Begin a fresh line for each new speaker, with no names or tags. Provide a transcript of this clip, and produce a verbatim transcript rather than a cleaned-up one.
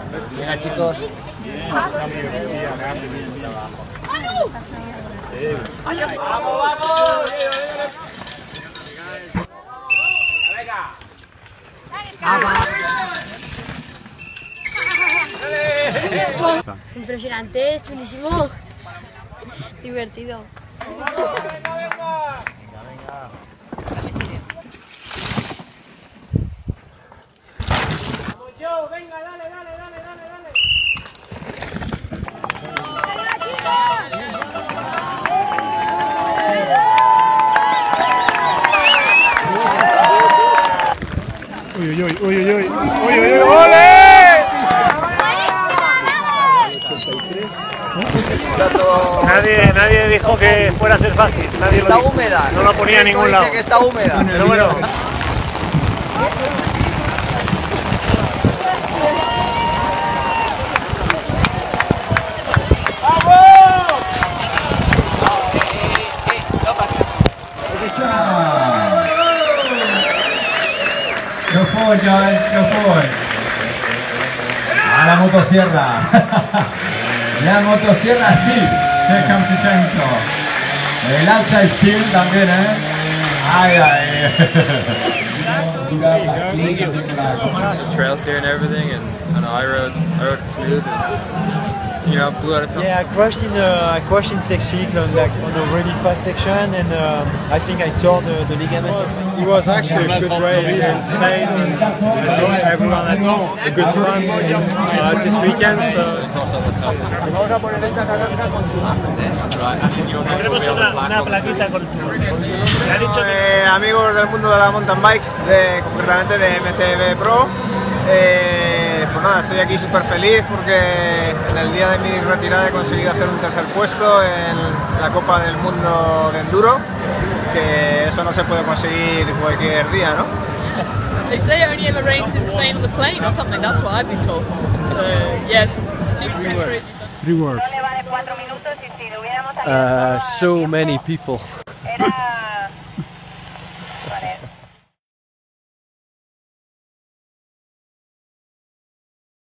Venga, chicos. ¡Vamos, vamos!
Impresionante, es chulísimo. Divertido.
Venga, dale, dale, dale, dale, dale.
Uy, uy, uy, uy, uy, uy, uy, uy, ¡ole! Nadie, nadie dijo que fuera a ser fácil. Nadie
está
lo
húmeda.
No lo ponía a ningún lado.
Dice que está húmeda.
Pero bueno.
Go forward, guys, go forward. A la motosierra. La motosierra Steve. Here comes the chainsaw. El alza Steve también, ¿eh? Ay, ay.
The trails here and everything, and I know I rode, I rode it smooth, and you know, blew out of film.
Yeah, I crashed in uh, I crashed in section on like on a really fast section, and um, I think I tore the, the ligament.
It was actually a good race here in Spain. I think everyone had a good fun uh, this weekend. So.
Eh, amigos del mundo de la mountain bike, de, concretamente de M T B Pro, eh, pues nada, estoy aquí súper feliz porque en el día de mi retirada he conseguido hacer un tercer puesto en la Copa del Mundo de Enduro, que eso no se puede conseguir cualquier día, ¿no?
They say it only ever rains in Spain on the plane or something, that's what I've been told. So, yes,
Three words. Three words.
Uh,
So many people.